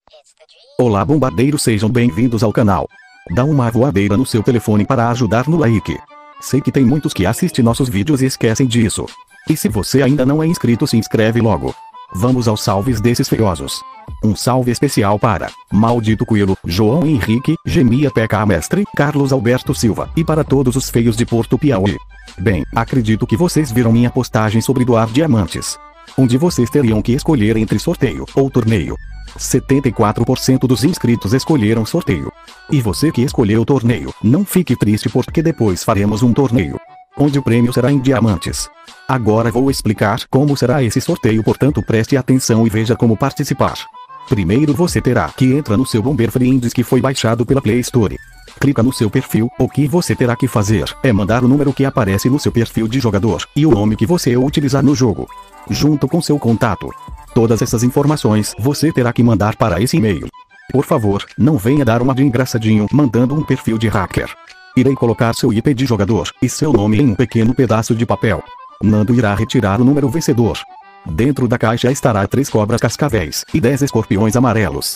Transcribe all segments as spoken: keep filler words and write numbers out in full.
Olá bombardeiros, sejam bem-vindos ao canal. Dá uma voadeira no seu telefone para ajudar no like. Sei que tem muitos que assistem nossos vídeos e esquecem disso. E se você ainda não é inscrito, se inscreve logo. Vamos aos salves desses feiosos. Um salve especial para Maldito Coelho, João Henrique, Gemia P K Mestre, Carlos Alberto Silva e para todos os feios de Porto Piauí. Bem, acredito que vocês viram minha postagem sobre doar diamantes, onde vocês teriam que escolher entre sorteio ou torneio. setenta e quatro por cento dos inscritos escolheram sorteio. E você que escolheu torneio, não fique triste porque depois faremos um torneio, onde o prêmio será em diamantes. Agora vou explicar como será esse sorteio, portanto preste atenção e veja como participar. Primeiro você terá que entrar no seu Bomber Friends que foi baixado pela Play Store. Clica no seu perfil, o que você terá que fazer é mandar o número que aparece no seu perfil de jogador e o nome que você utilizar no jogo, junto com seu contato. Todas essas informações você terá que mandar para esse e-mail. Por favor, não venha dar uma de engraçadinho mandando um perfil de hacker. Irei colocar seu I P de jogador e seu nome em um pequeno pedaço de papel. Nando irá retirar o número vencedor. Dentro da caixa estará três cobras cascavéis e dez escorpiões amarelos.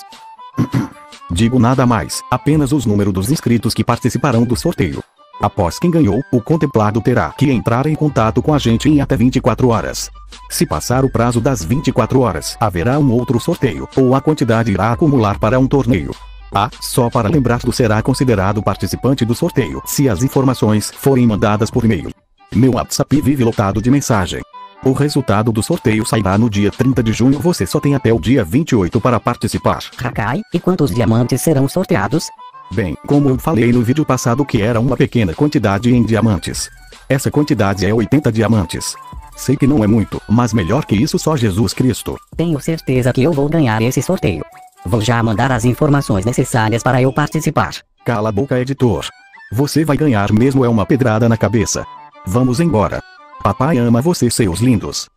Digo nada mais, apenas os números dos inscritos que participarão do sorteio. Após quem ganhou, o contemplado terá que entrar em contato com a gente em até vinte e quatro horas. Se passar o prazo das vinte e quatro horas, haverá um outro sorteio, ou a quantidade irá acumular para um torneio. Ah, só para lembrar, tu será considerado participante do sorteio se as informações forem mandadas por e-mail. Meu WhatsApp vive lotado de mensagem. O resultado do sorteio sairá no dia trinta de junho, você só tem até o dia vinte e oito para participar. Hakai, e quantos diamantes serão sorteados? Bem, como eu falei no vídeo passado que era uma pequena quantidade em diamantes. Essa quantidade é oitenta diamantes. Sei que não é muito, mas melhor que isso só Jesus Cristo. Tenho certeza que eu vou ganhar esse sorteio. Vou já mandar as informações necessárias para eu participar. Cala a boca, editor. Você vai ganhar mesmo, é uma pedrada na cabeça. Vamos embora. Papai ama vocês, seus lindos.